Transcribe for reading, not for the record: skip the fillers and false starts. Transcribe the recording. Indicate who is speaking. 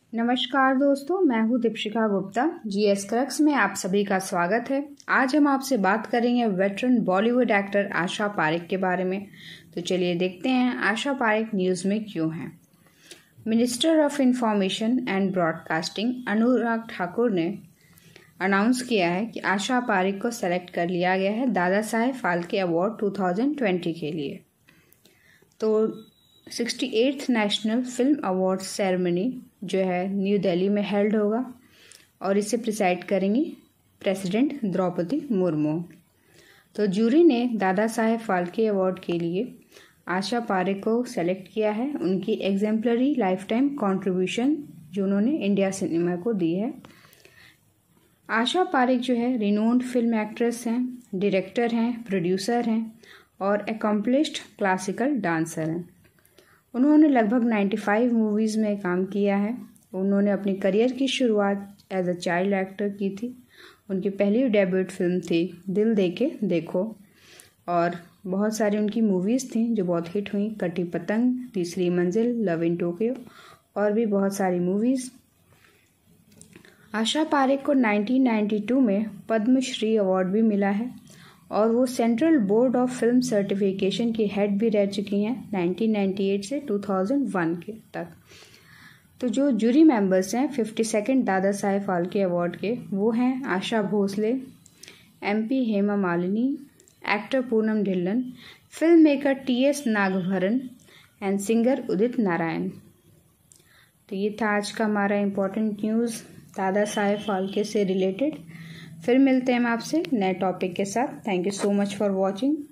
Speaker 1: नमस्कार दोस्तों, मैं हूँ दीपिका गुप्ता। जीएस क्रक्स में आप सभी का स्वागत है। आज हम आपसे बात करेंगे veteran Bollywood actor Asha Parekh के बारे में। तो चलिए देखते हैं आशा पारेख न्यूज़ में क्यों हैं। Minister of information and broadcasting Anurag Thakur ने अनाउंस किया है कि आशा पारेख को सेलेक्ट कर लिया गया है दादा साहेब फाल्के अवार्ड 2020 के लिए। तो 68th national film award ceremony जो है न्यू दिल्ली में हेल्ड होगा और इसे प्रिसाइड करेंगी प्रेसिडेंट द्रौपदी मुर्मू। तो जूरी ने दादा साहेब फाल्के अवार्ड के लिए आशा पारेख को सेलेक्ट किया है। उनकी एग्जेम्पलरी लाइफ टाइम कॉन्ट्रीब्यूशन जो उन्होंने इंडिया सिनेमा को दी है। आशा पारेख जो है रिनोन्ड फिल्म एक्ट्रेस हैं, डायरेक्टर हैं, प्रोड्यूसर हैं और एकम्प्लिश्ड क्लासिकल डांसर हैं। उन्होंने लगभग 95 मूवीज़ में काम किया है। उन्होंने अपनी करियर की शुरुआत एज अ चाइल्ड एक्टर की थी। उनकी पहली डेब्यूट फिल्म थी दिल दे के देखो और बहुत सारी उनकी मूवीज़ थी जो बहुत हिट हुई। कटी पतंग, तीसरी मंजिल, लव इन टोक्यो और भी बहुत सारी मूवीज़। आशा पारेख को 1992 में पद्मश्री अवार्ड भी मिला है और वो central board of film certification की हेड भी रह चुकी हैं 1998 से 2001 के तक। तो जो जूरी मेंबर्स हैं 52nd दादा साहेब फाल्के अवार्ड के, वो हैं Asha Bhosle, MP Hema Malini, actor Poonam Dhillon, film maker TS Nagabharana and singer Udit Narayan. तो ये था आज का हमारा इम्पोर्टेंट न्यूज़ दादा साहेब फाल्के से रिलेटेड। फिर मिलते हैं हम आपसे नए टॉपिक के साथ। Thank you so much for watching.